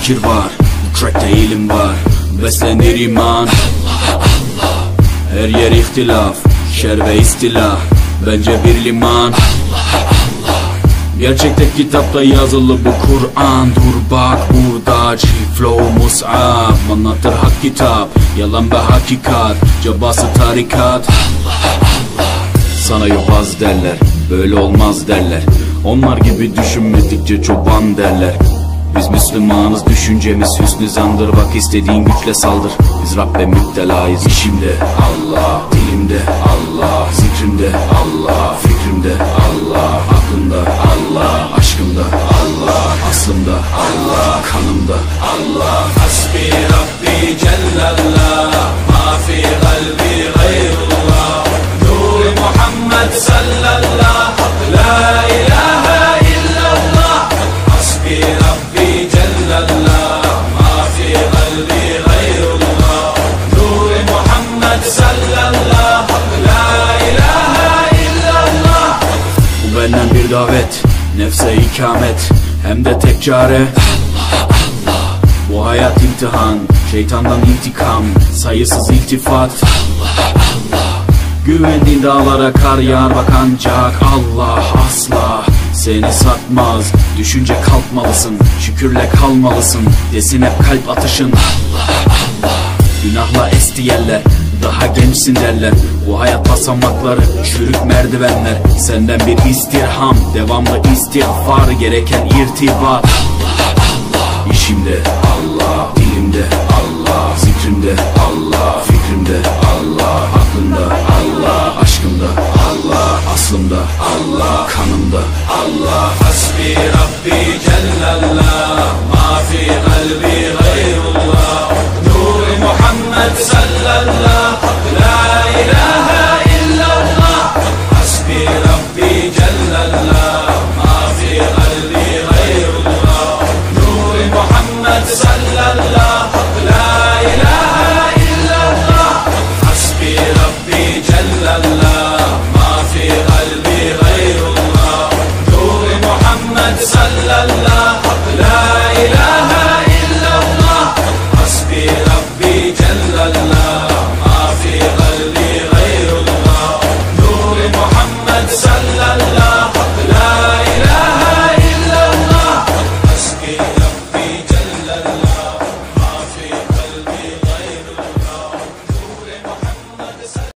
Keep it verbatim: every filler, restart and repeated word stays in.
fikir var, bu trackte ilim var. Beslenir iman, Allah Allah. Her yer ihtilaf, şer ve istilah. Bence bir liman, Allah Allah. Gerçekte kitapta yazılı bu Kur'an. Dur bak burada flow mus'ab. Anlatır hak kitap, yalan ve hakikat. Cabası tarikat, Allah Allah. Sana yobaz derler, böyle olmaz derler. Onlar gibi düşünmedikçe çoban derler. Biz Müslümanız, düşüncemiz hüsnü zandır. Bak istediğin güçle saldır, biz Rabbe müptelayız. İşimde Allah, dilimde Allah, zikrimde Allah, fikrimde Allah, aklımda Allah, aşkımda Allah, aslımda Allah, kanımda Allah. Hasbi Rabbi Cellallah, ma fi kalbi gayrullah. Nur Muhammed sallallahu, la ilahe illallah. Hasbi Rabbi Cellallah, ma fi kalbi gayrullah. Nur Muhammed sallallahu, la ilahe illallah. Bu benden bir davet, nefse ikamet, hem de tek çare Allah Allah. Bu hayat imtihan, şeytandan intikam, sayısız iltifat Allah Allah. Güvendiğin dağlara kar yağar bak ancak Allah asla seni satmaz. Düşünce kalkmalısın, şükürle kalmalısın. Desin hep kalp atışın Allah Allah. Günahla esti yerler, daha gençsin derler. Bu hayat basamakları, çürük merdivenler. Senden bir istirham, devamlı istiğfar, gereken irtibat Allah Allah. İşimde Allah, dilimde Allah, zikrimde Allah, fikrimde Allah, aklımda Allah, aşkımda Allah, aslımda Allah, kanımda Allah. Hasbi Rabbi Cellallah, ma fi kalbi gayrullah. Nur Muhammed sallallahu